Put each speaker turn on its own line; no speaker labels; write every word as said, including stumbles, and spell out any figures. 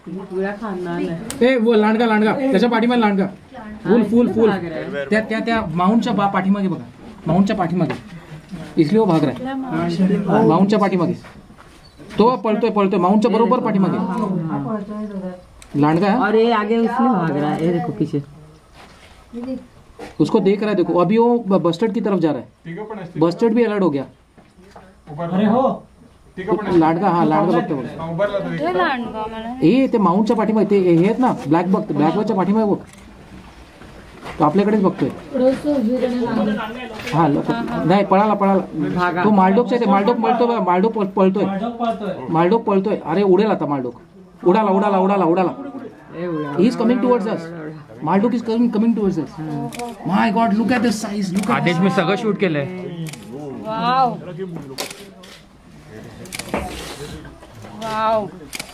ए वो लांडगा लांडगा त्याच्या पाठीमागे लांडगा फुल फुल फुल त्या त्या त्या माउंटच्या बा पाठीमागे बघा माउंटच्या पाठीमागे इसलिए वो भाग रहा है माउंटच्या पाठीमागे तो पळतोय पळतोय माउंटच्या बरोबर पाठीमागे लांडगा
और ये आगे उसमें भाग रहा है, ये देखो पीछे
उसको देख रहा है। देखो अभी वो बस्टर्ड की तरफ जा रहा है, बस्टर्ड भी अलर्ट हो गया।
अरे हो
लांडगा हा लांडगा बघतो ए ते माउंटच्या पाठीमागे ते हे आहेत ना ब्लॅक बघ ब्लॅक बकच्या पाठीमागे बघ तो आपल्याकडेच बघतोय। हा नाही पळाला पळाला तो मालडोकचा ते मालडोक पळतोय मालडोक पळतोय मालडोक पळतोय अरे उडेल आता मालडोक उडाला उडाला उडाला उडाला he is coming towards us मालडोक is coming coming towards us my god look at this size look
Aadesh मी सगळं शूट केलंय।
Wow wow